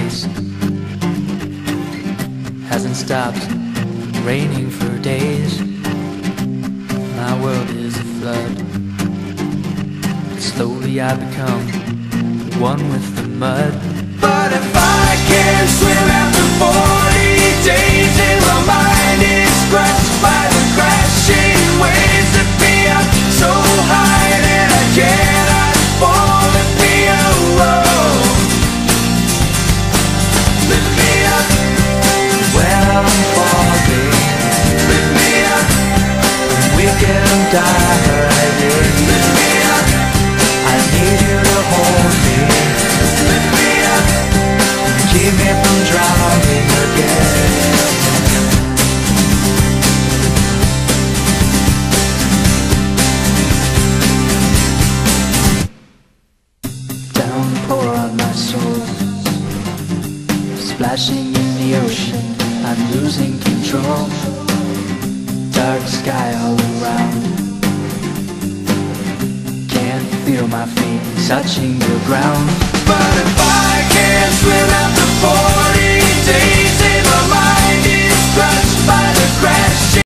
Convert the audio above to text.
face. Hasn't stopped raining for days. My world is a flood. Slowly I become one with the mud. But if I can't swim after 40 days and my mind is crushed by the crashing waves that be up so high that I cannot fall, lift me up, lift me up when I'm falling, lift me up when we can die. Lift me up, I need you to hold me. Lift me up, keep me from drowning again. Downpour on my soul, splashing in the ocean, I'm losing control. Dark sky all around, can't feel my feet touching the ground. But if I can't swim after 40 days in my mind